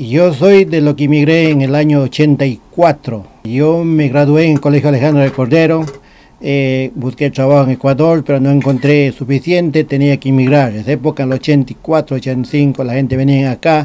Yo soy de lo que emigré en el año 84. Yo me gradué en el Colegio Alejandro del Cordero. Busqué trabajo en Ecuador, pero no encontré suficiente, tenía que emigrar. En esa época, en el 84, 85, la gente venía acá,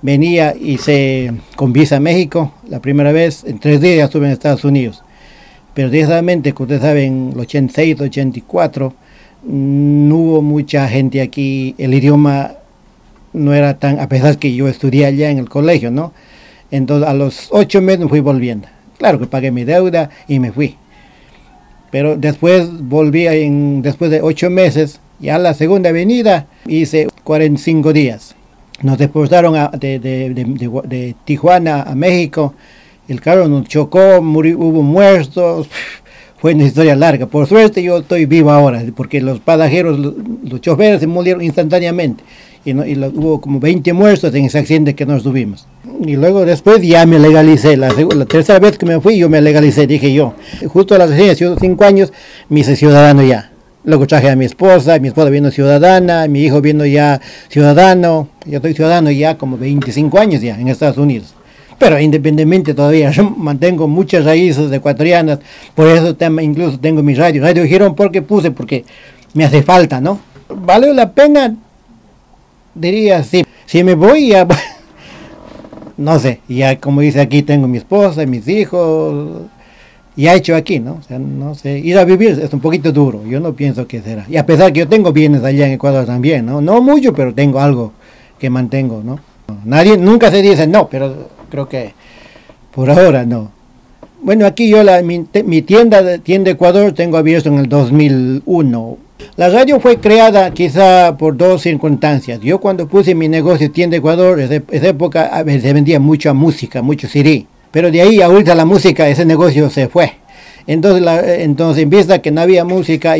hice con visa a México, la primera vez, en 3 días estuve en Estados Unidos. Pero desgraciadamente, como ustedes saben, en el 86, 84, no hubo mucha gente aquí, el idioma no era tan, a pesar que yo estudié allá en el colegio, ¿no? Entonces a los 8 meses me fui volviendo. Claro que pagué mi deuda y me fui. Pero después volví, después de 8 meses, ya la segunda venida hice 45 días. Nos deportaron de Tijuana a México, el carro nos chocó, hubo muertos, fue una historia larga. Por suerte yo estoy vivo ahora, porque los pasajeros, los choferes se murieron instantáneamente. Hubo como 20 muertos en ese accidente que nos tuvimos. Y luego después ya me legalicé, la tercera vez que me fui yo me legalicé, dije yo. Justo a las 5 años me hice ciudadano ya. Luego traje a mi esposa vino ciudadana, mi hijo vino ya ciudadano. Yo estoy ciudadano ya como 25 años ya en Estados Unidos. Pero independientemente todavía yo mantengo muchas raíces ecuatorianas, por eso incluso tengo mi Radio Girón, porque me hace falta, ¿no? ¿Vale la pena? Diría, sí, si me voy ya, no sé, ya como dice aquí, tengo mi esposa, mis hijos, ya he hecho aquí, ¿no? O sea, no sé, ir a vivir es un poquito duro, yo no pienso que será. Y a pesar que yo tengo bienes allá en Ecuador también, ¿no? No mucho, pero tengo algo que mantengo, ¿no? Nunca se dice no, pero creo que por ahora no. Bueno, aquí yo mi tienda Ecuador tengo abierto en el 2001. La radio fue creada quizá por 2 circunstancias. Yo cuando puse mi negocio Tienda Ecuador, en esa época se vendía mucha música, mucho CD. Pero de ahí ahorita la música, ese negocio se fue. Entonces en vista que no había música,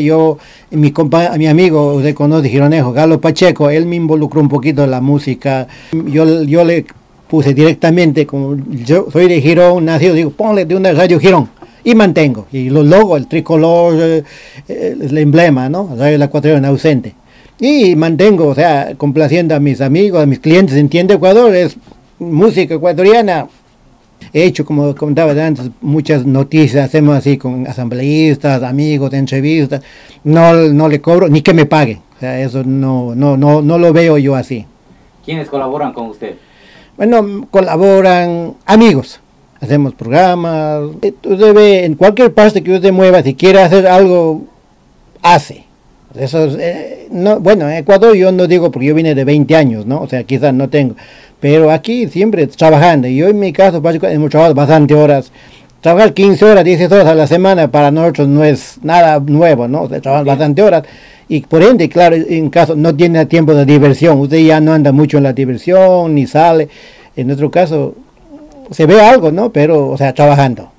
mi amigo, usted conoce, Gironejo, Galo Pacheco, él me involucró un poquito en la música. Yo le puse directamente, como yo soy de Girón, nacido, digo, ponle de una Radio Girón. Y mantengo, y los logos, el tricolor, el emblema, ¿no? El ecuatoriano ausente. Y mantengo, o sea, complaciendo a mis amigos, a mis clientes en Tienda Ecuador, es música ecuatoriana. He hecho, como contaba antes, muchas noticias, hacemos así con asambleístas, amigos, entrevistas. No le cobro, ni que me paguen. O sea, eso no lo veo yo así. ¿Quiénes colaboran con usted? Bueno, colaboran amigos. Hacemos programas, usted en cualquier parte que usted mueva, si quiere hacer algo, hace. Eso bueno, en Ecuador yo no digo porque yo vine de 20 años, ¿no? O sea, quizás no tengo. Pero aquí siempre trabajando. Y yo en mi caso, hemos trabajado bastante horas. Trabajar 15 horas, 16 horas a la semana para nosotros no es nada nuevo, ¿no? O sea, trabajar bastante horas. Y por ende, claro, en caso no tiene tiempo de diversión. Usted ya no anda mucho en la diversión, ni sale. En nuestro caso se ve algo, ¿no? Pero, o sea, trabajando.